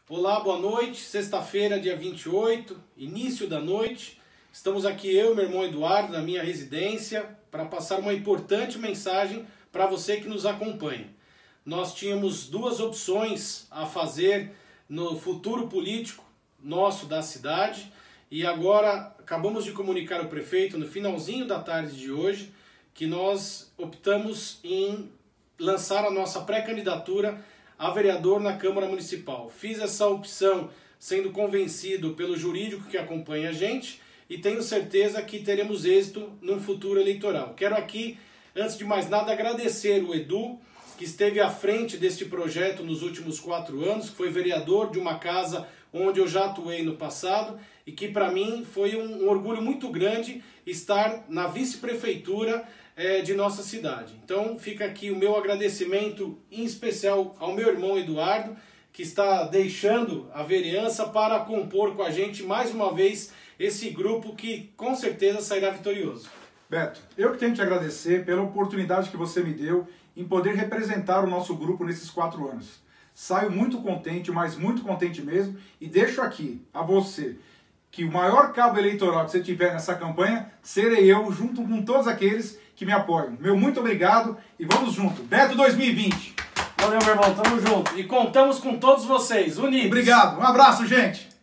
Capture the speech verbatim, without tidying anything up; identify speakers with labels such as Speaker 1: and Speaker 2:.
Speaker 1: Olá, boa noite. Sexta-feira, dia vinte e oito, início da noite. Estamos aqui eu e meu irmão Eduardo na minha residência para passar uma importante mensagem para você que nos acompanha. Nós tínhamos duas opções a fazer no futuro político nosso da cidade e agora acabamos de comunicar ao prefeito no finalzinho da tarde de hoje que nós optamos em lançar a nossa pré-candidatura a vereador na Câmara Municipal. Fiz essa opção sendo convencido pelo jurídico que acompanha a gente e tenho certeza que teremos êxito num futuro eleitoral. Quero aqui, antes de mais nada, agradecer o Edu, que esteve à frente deste projeto nos últimos quatro anos, que foi vereador de uma casa onde eu já atuei no passado e que para mim foi um, um orgulho muito grande estar na vice-prefeitura é, de nossa cidade. Então fica aqui o meu agradecimento em especial ao meu irmão Eduardo, que está deixando a vereança para compor com a gente mais uma vez esse grupo que com certeza sairá vitorioso.
Speaker 2: Beto, eu que tenho que te agradecer pela oportunidade que você me deu em poder representar o nosso grupo nesses quatro anos. Saio muito contente, mas muito contente mesmo, e deixo aqui a você que o maior cabo eleitoral que você tiver nessa campanha serei eu, junto com todos aqueles que me apoiam. Meu muito obrigado e vamos junto. Beto dois mil e vinte.
Speaker 1: Valeu, meu irmão, tamo junto. E contamos com todos vocês, unidos.
Speaker 2: Obrigado, um abraço, gente.